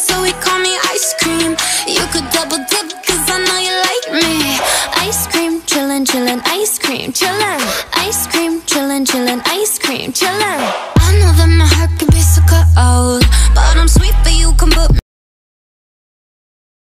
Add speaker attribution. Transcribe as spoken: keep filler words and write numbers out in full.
Speaker 1: so he call me ice cream. You could double dip, cause I know you like me. Ice cream, chillin', chillin', ice cream, chillin', ice cream.